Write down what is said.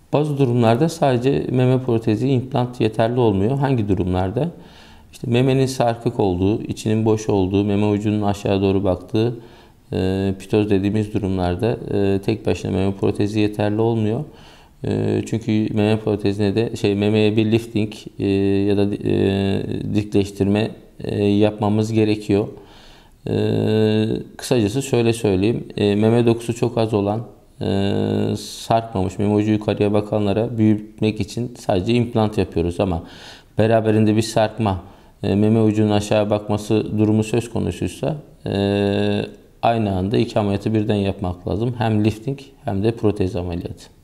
Bazı durumlarda sadece meme protezi, implant yeterli olmuyor. Hangi durumlarda? İşte memenin sarkık olduğu, içinin boş olduğu, meme ucunun aşağı doğru baktığı pitoz dediğimiz durumlarda tek başına meme protezi yeterli olmuyor. Çünkü meme protezine de memeye bir lifting ya da dikleştirme yapmamız gerekiyor. Kısacası şöyle söyleyeyim. Meme dokusu çok az olan, sarkmamış, meme ucu yukarıya bakanlara büyütmek için sadece implant yapıyoruz ama beraberinde bir sarkma, meme ucunun aşağı bakması durumu söz konusuysa aynı anda iki ameliyatı birden yapmak lazım. Hem lifting hem de protez ameliyatı.